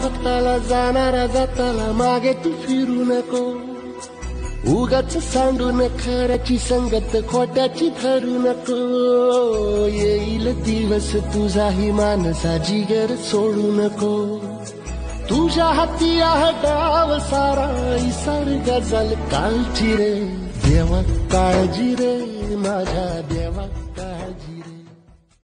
हाताला जाणारा जाताला मागे तू फिरू नको. उगाच सांडून खऱ्याची संगत खोट्याची धरू नको. येईल दिवस तुझाही मानसा जिगर सोडू नको. तुझ्या हाती आहे डाव सारा इसार गजल कालची रे. देवा काळजी रे माझ्या देवा.